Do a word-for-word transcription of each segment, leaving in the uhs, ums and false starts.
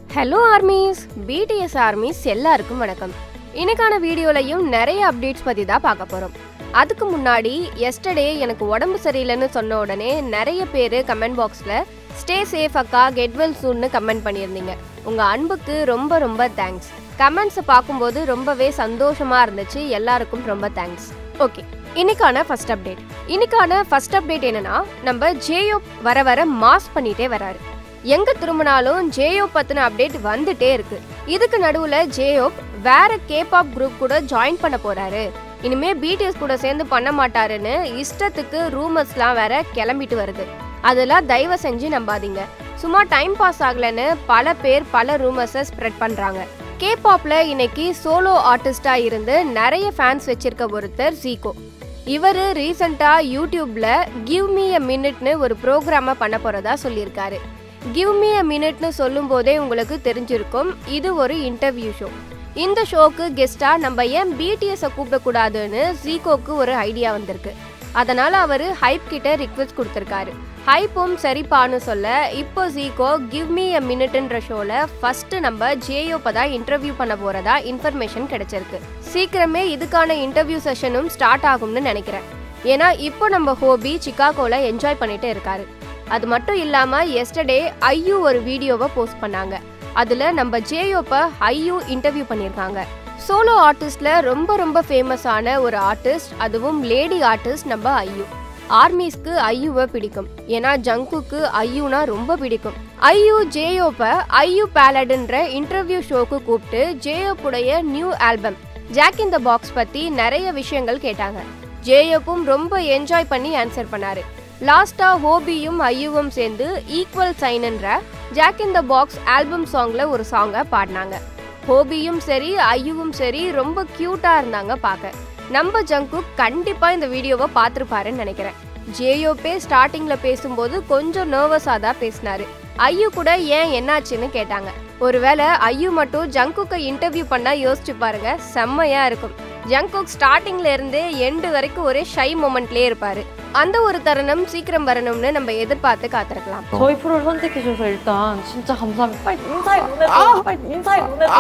Hello armies, B T S armies எல்லாருக்கும் வணக்கம். இன்னைக்கான வீடியோலயும் நிறைய அப்டேட்ஸ் பத்தி தான் பார்க்க போறோம். அதுக்கு முன்னாடி yesterday எனக்கு உடம்பு சரியில்லைன்னு சொன்ன உடனே நிறைய பேர் கமெண்ட் பாக்ஸ்ல stay safe அக்கா get well soon னு கமெண்ட் பண்ணியிருந்தீங்க. உங்க அன்புக்கு ரொம்ப ரொம்ப தேங்க்ஸ். கமெண்ட்ஸ் பார்க்கும்போது ரொம்பவே சந்தோஷமா இருந்துச்சு. எல்லாருக்கும் ரொம்ப தேங்க்ஸ். ஓகே, இன்னைக்கான ஃபர்ஸ்ட் அப்டேட். இன்னைக்கான ஃபர்ஸ்ட் அப்டேட் என்னன்னா, நம்ம ஜேயோப் வர வர மாஸ் பண்ணிட்டே வராரு. எங்க திரும்பினாலும் ஜேயோப் பத்தின அப்டேட் வந்துட்டே இருக்கு. இதுக்கு நடுவுல ஜேயோப் வேற கேபாப் குரூப் கூட ஜாயின் பண்ண போறாரு. இனிமே பிடிஎஸ் கூட சேர்ந்து பண்ண மாட்டாருன்னு இஷ்டத்துக்கு ரூமர்ஸ்லாம் வேற கிளம்பிட்டு வருது. அதெல்லாம் தயவு செஞ்சு நம்பாதீங்க. சும்மா டைம் பாஸ் ஆகலன்னு பல பேர் பல ரூமர்ஸை ஸ்ப்ரெட் பண்றாங்க. கேபாப்ல இன்னைக்கு சோலோ ஆர்டிஸ்டா இருந்து நிறைய ஃபேன்ஸ் வச்சிருக்க ஒருத்தர் ஜீகோ. இவர் ரீசெண்டா யூடியூப்ல கிவ் மீ அ மினிட்னு ஒரு ப்ரோக்ராமை பண்ண போறதா சொல்லியிருக்காரு. கிவ் மீ அ மினிட்னு சொல்லும் போதே உங்களுக்கு தெரிஞ்சிருக்கும், இது ஒரு இன்டர்வியூ ஷோ. இந்த ஷோக்கு கெஸ்டா நம்ம ஏன் பிடிஎஸ் கூப்பிடக்கூடாதுன்னு ஜீகோக்கு ஒரு ஐடியா வந்திருக்கு. அதனால அவர் ஹைப் கிட்ட ரிக்வெஸ்ட் கொடுத்துருக்காரு. ஹைப்பும் சரிப்பான்னு சொல்ல இப்போ ஜீகோ கிவ் மீ அ மினிட்ன்ற ஷோல ஃபர்ஸ்ட் நம்ம ஜேயோப்பை தான் இன்டர்வியூ பண்ண போறதா இன்ஃபர்மேஷன் கிடைச்சிருக்கு. சீக்கிரமே இதுக்கான இன்டர்வியூ செஷனும் ஸ்டார்ட் ஆகும்னு நினைக்கிறேன். ஏன்னா இப்போ நம்ம ஹோபி சிகாகோல என்ஜாய் பண்ணிட்டு இருக்காரு. அது மட்டும் இல்லாம எஸ்டர்டே ஐயூ ஒரு வீடியோவை போஸ்ட் பண்ணாங்க. அதுல நம்ம ஜேயோப்பை ஐயூ இன்டர்வியூ பண்ணியிருக்காங்க. சோலோ ஆர்டிஸ்ட்ல ரொம்ப ரொம்ப ஃபேமஸான ஒரு ஆர்டிஸ்ட், அதுவும் லேடி ஆர்டிஸ்ட் நம்ம ஐயூ. ஆர்மிஸ்க்கு ஐயூவை பிடிக்கும், ஏன்னா ஜங்குக்கு ஐயூனா ரொம்ப பிடிக்கும். ஐயூ ஜேயோப்பை ஐயூ பேலட்ன்ற இன்டர்வியூ ஷோக்கு கூப்பிட்டு ஜேயோப்புடைய new album Jack in the Box பத்தி நிறைய விஷயங்கள் கேட்டாங்க. ஜேயோப்பும் ரொம்ப என்ஜாய் பண்ணி ஆன்சர் பண்ணாரு. லாஸ்டா ஹோபியும் ஐயூவும் சேர்ந்து ஈக்குவல் சைன்ன்ற Jack in the Box album சாங்ல ஒரு சாங்கை பாடினாங்க. ஹோபியும் சரி ஐயூவும் சரி ரொம்ப கியூட்டா இருந்தாங்க பார்க்க. நம்ம ஜங்குக் கண்டிப்பா இந்த வீடியோவை பார்த்துருப்பாருன்னு நினைக்கிறேன். ஜேயோப்பே ஸ்டார்டிங்ல பேசும்போது கொஞ்சம் நர்வஸா தான் பேசினாரு. ஐயூ கூட ஏன் என்னாச்சுன்னு கேட்டாங்க. ஒருவேளை ஐயூ மட்டும் ஜங்குக்கை இன்டர்வியூ பண்ணா யோசிச்சு பாருங்க, செம்மையா இருக்கும். ஜங்குக் ஸ்டார்டிங்ல இருந்து எண்டு வரைக்கும் ஒரே ஷை மொமெண்ட்லயே இருப்பாரு. அந்த ஒரு தருணம் சீக்கிரம் வரணும்னு நம்ம எதிர்பார்த்து காத்திருக்கலாம். 저희 프로를 선택해 주셔서 일단 진짜 감사합니다. 빨리 인사해 보내줘. 빨리 인사해 보내줘.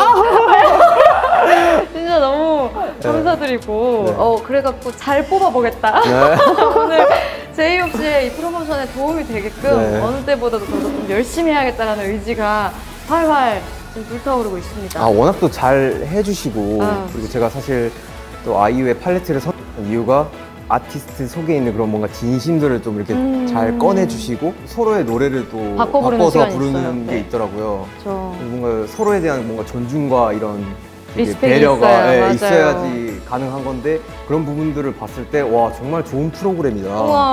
진짜 너무 감사드리고 어 그래갖고 잘 뽑아보겠다. 오늘 제이홉 씨의 이 프로모션에 도움이 되게끔 네. 어느 때보다도 더 좀 열심히 해야겠다라는 의지가 활활 지금 불타오르고 있습니다. 아 워낙 또 잘 해주시고 아. 그리고 제가 사실 또 아이유의 팔레트를 선택한 이유가 아티스트 속에 있는 그런 뭔가 진심들을 좀 이렇게 음. 잘 꺼내주시고 서로의 노래를 또 바꿔 부르는 바꿔서 부르는 있어요. 게 네. 있더라고요. 저... 뭔가 서로에 대한 뭔가 존중과 이런 리스펙이 배려가 있어요. 예, 있어야지 가능한 건데 그런 부분들을 봤을 때 와 정말 좋은 프로그램이다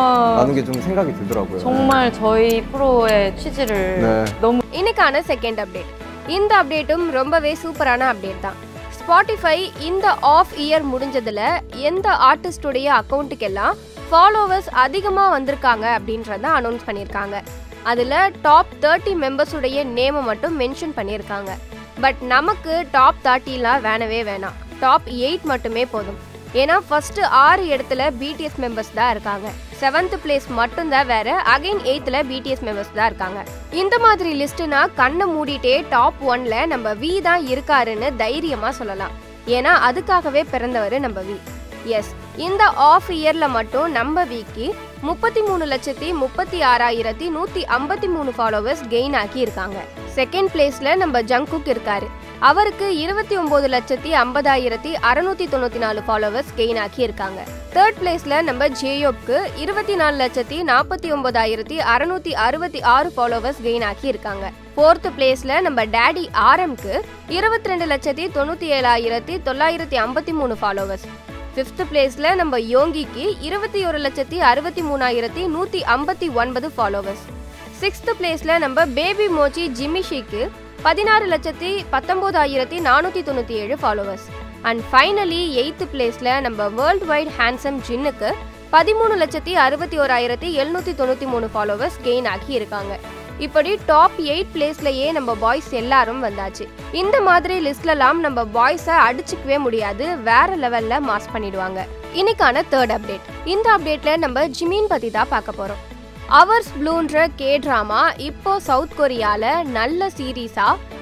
라는 게 좀 생각이 들더라고요. 정말 저희 프로의 취지를 네. 너무 இன்னைக்கான செகண்ட் அப்டேட். இந்த அப்டேட்டும் ரொம்பவே சூப்பரான அப்டேட் தான். ஸ்பாட்டிஃபை இந்த ஆஃப் இயர் முடிஞ்சதுல எந்த ஆர்டிஸ்டுடைய அக்கௌண்ட்டுக்கெல்லாம் ஃபாலோவர்ஸ் அதிகமாக வந்திருக்காங்க அப்படின்றத அனௌன்ஸ் பண்ணியிருக்காங்க. அதில் டாப் தேர்ட்டி மெம்பர்ஸுடைய நேமை மட்டும் மென்ஷன் பண்ணியிருக்காங்க. பட் நமக்கு டாப் தேர்ட்டிலாம் வேணவே வேணாம், டாப் எயிட் மட்டுமே போதும். ஏன்னா ஃபர்ஸ்ட் ஆறு இடத்துல பிடிஎஸ் மெம்பர்ஸ் தான் இருக்காங்க. செவன்த் பிளேஸ் மட்டும்தான் வேற, அகைன் எயித்துல பிடிஎஸ் மெம்பர்ஸ் தான் இருக்காங்க. இந்த மாதிரி லிஸ்ட்னா கண்ணை மூடிட்டே டாப் ஒன்ல நம்ம வி தான் இருக்காருன்னு தைரியமா சொல்லலாம். ஏன்னா அதுக்காகவே பிறந்தவர் நம்ம வி. எஸ், இந்த ஆஃப் இயர்ல மட்டும் நம்ம விக்கு முப்பத்தி மூணு லட்சத்தி முப்பத்தி ஆறாயிரத்தி நூத்தி ஐம்பத்தி மூணு ஃபாலோவர்ஸ் கெயின் ஆக்கி இருக்காங்க. செகண்ட் பிளேஸ்ல நம்ம ஜங்குக் இருக்காரு. அவருக்கு இருபத்தி ஒன்பது லட்சத்தி ஐம்பதாயிரத்தி அறுநூத்தி தொண்ணூத்தி நாலு ஃபாலோவர்ஸ் கெயின் ஆக்கி இருக்காங்க. தேர்ட் பிளேஸ்ல நம்ம ஜேயோப்க்கு இருபத்தி நாலு லட்சத்தி நாற்பத்தி ஒன்பதாயிரத்தி அறுநூத்தி அறுபத்தி ஆறு ஃபாலோவர்ஸ் கெயின் ஆக்கி இருக்காங்க. ஃபோர்த் பிளேஸ்ல நம்ம டேடி ஆர்எம்க்கு இருபத்தி ரெண்டு லட்சத்தி தொண்ணூத்தி ஏழாயிரத்தி தொள்ளாயிரத்தி ஐம்பத்தி மூணு ஃபாலோவர்ஸ். ஃபிஃப்த் பிளேஸ்ல நம்ம யோங்கிக்கு இருபத்தி ஒரு லட்சத்தி அறுபத்தி மூணாயிரத்தி நூத்தி ஐம்பத்தி ஒன்பது ஃபாலோவர்ஸ். சிக்ஸ்த் பிளேஸ்ல நம்ம பேபி மோச்சி ஜிமிஷிக்கு பதினாறு லட்சத்தி பத்தொன்பதாயிரத்தி நானூத்தி தொண்ணூத்தி ஏழு ஃபாலோவர்ஸ். அண்ட் ஃபைனலி எயித்து பிளேஸ்ல நம்ம வேர்ல்ட் வைட் ஹேண்ட்ஸம் ஜின்னுக்கு பதிமூணு லட்சத்தி அறுபத்தி ஓராயிரத்தி எழுநூத்தி தொண்ணூத்தி மூணு ஃபாலோவர்ஸ் கெயின் ஆக்கி இருக்காங்க. இப்படி டாப் எயிட் பிளேஸ்லயே நம்ம பாய்ஸ் எல்லாரும் வந்தாச்சு. இந்த மாதிரி லிஸ்ட்லலாம் நம்ம பாய்ஸை அடிச்சுக்கவே முடியாது, வேற லெவல்ல மாஸ் பண்ணிடுவாங்க. இன்னைக்கான தேர்ட் அப்டேட். இந்த அப்டேட்ல நம்ம ஜிமின் பத்தி தான் பார்க்க போறோம். அவர்ஸ் ப்ளூன்ற கே ட்ராமா இப்போ சவுத் கொரியால நல்ல சீரீஸா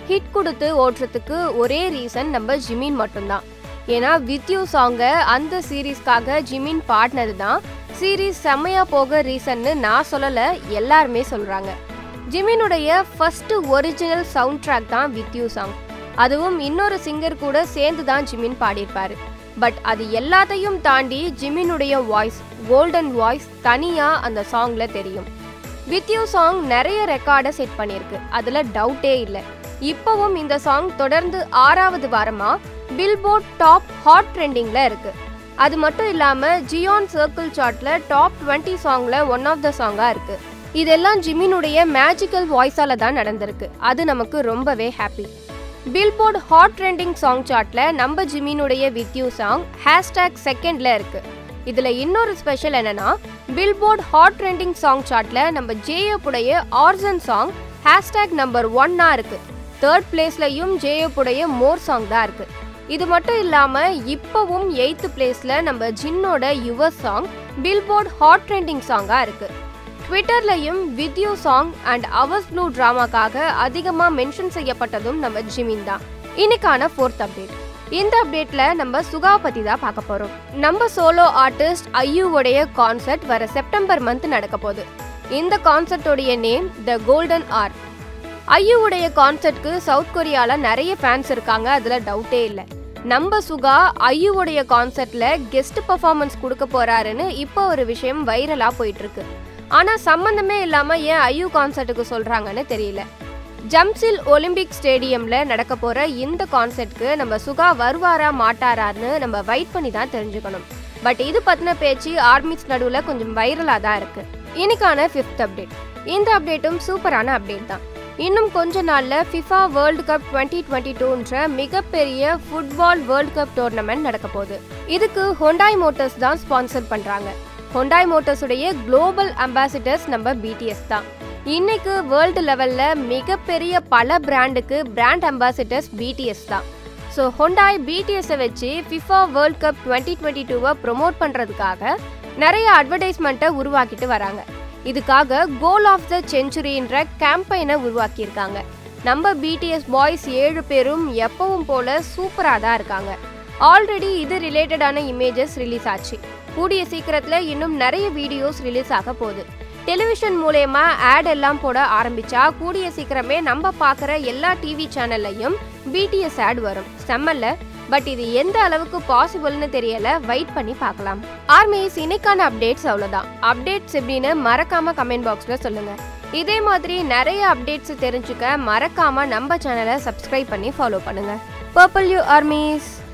ஹிட் கொடுத்து ஓட்டுறதுக்கு ஒரே ரீசன் நம்ம ஜிமின் மட்டும்தான். ஏன்னா வித் யூ சாங்கை அந்த சீரீஸ்க்காக ஜிமின் பாடினது தான் சீரீஸ் செம்மையா போக ரீசன்னு நான் சொல்லலை, எல்லாருமே சொல்கிறாங்க. ஜிமினுடைய ஃபஸ்ட்டு ஒரிஜினல் சவுண்ட் ட்ராக் தான் வித் யூ சாங். அதுவும் இன்னொரு சிங்கர் கூட சேர்ந்து தான் ஜிமின் பாடியிருப்பாரு. பட் அது எல்லாத்தையும் தாண்டி ஜிமினுடைய வாய்ஸ், கோல்டன் வாய்ஸ் தனியாக அந்த சாங்கில் தெரியும். வித் யூ சாங் நிறைய ரெக்கார்டை செட் பண்ணியிருக்கு, அதில் டவுட்டே இல்லை. இப்போவும் இந்த சாங் தொடர்ந்து ஆறாவது வாரமாக பில்போர்ட் டாப் ஹாட் ட்ரெண்டிங்கில் இருக்குது. அது மட்டும் இல்லாமல் ஜியான் சர்க்கிள் சார்ட்டில் டாப் டுவெண்ட்டி சாங்கில் ஒன் ஆஃப் த சாங்காக இருக்குது. இதெல்லாம் ஜிமினுடைய மேஜிக்கல் வாய்ஸால் தான் நடந்திருக்கு. அது நமக்கு ரொம்பவே happy. Billboard hot trending song சார்ட்டில் நம்ம ஜிமினுடைய வித் யூ சாங் ஹேஷ்டேக் செகண்டில் இருக்குது. இதில் இன்னொரு ஸ்பெஷல் என்னென்னா, பில்போர்ட் ஹாட் ட்ரெண்டிங் சாங் சார்ட்டில் நம்ம ஜேயோப்புடைய ஆர்சன் சாங் ஹேஷ்டேக் நம்பர் ஒன்னாக இருக்குது. தேர்ட் பிளேஸ்லையும் ஜேயோப்புடைய மோர் சாங் தான் இருக்குது. இது மட்டும் இல்லாமல் இப்போவும் எயித்து பிளேஸில் நம்ம ஜின்னோட your song Billboard hot trending சாங்காக இருக்குது. ட்விட்டர்லையும் with you song and ours blue ட்ராமாக்காக அதிகமாக மென்ஷன் செய்யப்பட்டதும் நம்ம ஜிமின் தான். இன்னைக்கான ஃபோர்த் அப்டேட். இந்த அப்டேட்ல நம்ம சுகா பத்தி தான் பார்க்க போறோம். நம்ம சோலோ ஆர்டிஸ்ட் ஐயூவோடைய கான்சர்ட் வர செப்டம்பர் மந்த் நடக்க போகுது. இந்த கான்சர்ட்டோடைய நேம் த கோல்டன் ஆர். ஐயூவுடைய கான்சர்ட்க்கு சவுத் கொரியால நிறைய ஃபேன்ஸ் இருக்காங்க, அதுல டவுட்டே இல்லை. நம்ம சுகா ஐயூவுடைய கான்சர்ட்ல கெஸ்ட் பர்ஃபார்மன்ஸ் கொடுக்க போறாருன்னு இப்போ ஒரு விஷயம் வைரலா போயிட்டு இருக்கு. ஆனா சம்பந்தமே இல்லாம ஏன் ஐயூ கான்சர்ட்டுக்கு சொல்றாங்கன்னு தெரியல. ஜம்சில் ஒலிம்பிக் ஸ்டேடியம்ல நடக்க போற இந்த கான்சர்ட்க்கு நம்ம சுகா வருவாரா மாட்டாரான்னு நம்ம வெயிட் பண்ணி தான் தெரிஞ்சுக்கணும். பட் இது பத்தின பேச்சு ஆர்மிஸ் நடுவுல கொஞ்சம் வைரலா தான் இருக்கு. இன்னைக்கான ஃபிஃப்த் அப்டேட். இந்த அப்டேட்டும் சூப்பரான அப்டேட் தான். இன்னும் கொஞ்ச நாள்ல FIFA world cup twenty twenty டூன்ற மிகப்பெரிய ஃபுட்பால் வேர்ல்டு கப் டோர்னமெண்ட் நடக்க போகுது. இதுக்கு ஹோண்டாய் மோட்டார்ஸ் தான் ஸ்பான்சர் பண்றாங்க. ஹோண்டாய் மோட்டார்ஸ் உடைய குளோபல் அம்பாசிடர்ஸ் நம்ம பிடிஎஸ் தான். இன்னைக்கு வேர்ல்டு லெவல்ல மிகப்பெரிய பல பிராண்டுக்கு பிராண்ட் அம்பாசிடர்ஸ் பிடிஎஸ் தான். ஸோ ஹோண்டாய் பிடிஎஸை வச்சு FIFA world cup twenty twenty டூவை ப்ரொமோட் பண்ணுறதுக்காக நிறைய அட்வர்டைஸ்மெண்ட்டை உருவாக்கிட்டு வராங்க. இதுக்காக கோல் ஆஃப் த செஞ்சுரின்ற கேம்பெயினை உருவாக்கியிருக்காங்க. நம்ம பிடிஎஸ் பாய்ஸ் ஏழு பேரும் எப்பவும் போல சூப்பராக தான் இருக்காங்க. ஆல்ரெடி இது ரிலேட்டடான இமேஜஸ் ரிலீஸ் ஆச்சு. கூடிய சீக்கிரத்தில் இன்னும் நிறைய வீடியோஸ் ரிலீஸ் ஆக போகுது. டெலிவிஷன் மூலயமா ஆட் எல்லாம் போட ஆரம்பிச்சா கூடிய சீக்கிரமே நம்ம பார்க்குற எல்லா டிவி சேனல்லையும் பிடிஎஸ் ஆட் வரும். செம்மல்ல? பட் இது எந்த அளவுக்கு பாசிபிள்னு தெரியல, வெயிட் பண்ணி பார்க்கலாம். ஆர்மிஸ் இன்னைக்கான அப்டேட்ஸ் அவ்வளோதான். அப்டேட்ஸ் எப்படின்னு மறக்காம கமெண்ட் பாக்ஸில் சொல்லுங்க. இதே மாதிரி நிறைய அப்டேட்ஸ் தெரிஞ்சுக்க மறக்காம நம்ம சேனலை சப்ஸ்கிரைப் பண்ணி ஃபாலோ பண்ணுங்க. Purple you armies.